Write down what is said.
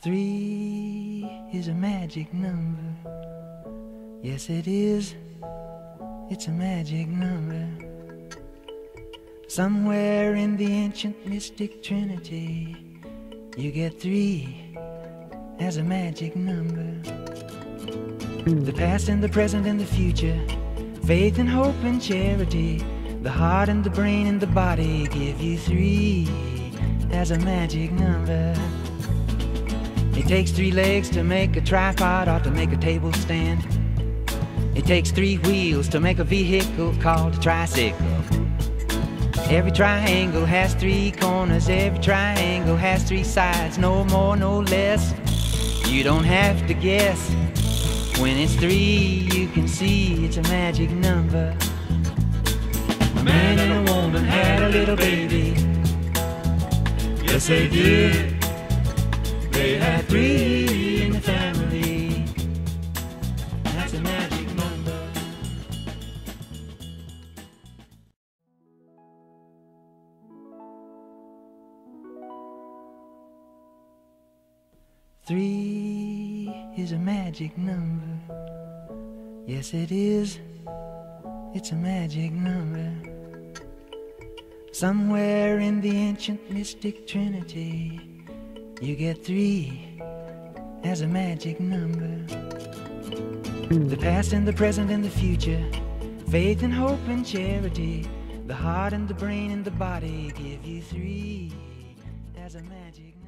Three is a magic number. Yes, it is. It's a magic number. Somewhere in the ancient mystic trinity, you get three as a magic number. The past and the present and the future, faith and hope and charity, the heart and the brain and the body give you three as a magic number. It takes three legs to make a tripod or to make a table stand. It takes three wheels to make a vehicle called a tricycle. Every triangle has three corners, every triangle has three sides, no more, no less. You don't have to guess. When it's three, you can see it's a magic number. A man and a woman had a little baby. Yes, they did. They had three in the family. That's a magic number. Three is a magic number. Yes, it is. It's a magic number. Somewhere in the ancient mystic trinity, you get three as a magic number. The past and the present and the future, faith and hope and charity, the heart and the brain and the body give you three as a magic number.